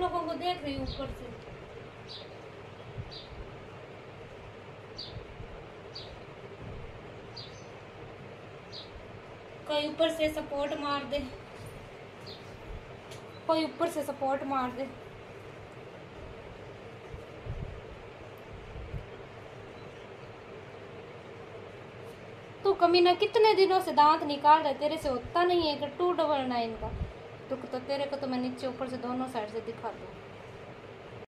लोगों को देख रही हूँ ऊपर से। कोई ऊपर से सपोर्ट मार दे, कोई ऊपर से सपोर्ट मार दे। तू कमीना कितने दिनों से दांत निकाल रहे, तेरे से होता नहीं है कि 299 का। तो तेरे को तो मैं नीचे ऊपर से दोनों साइड से दिखा दूँ।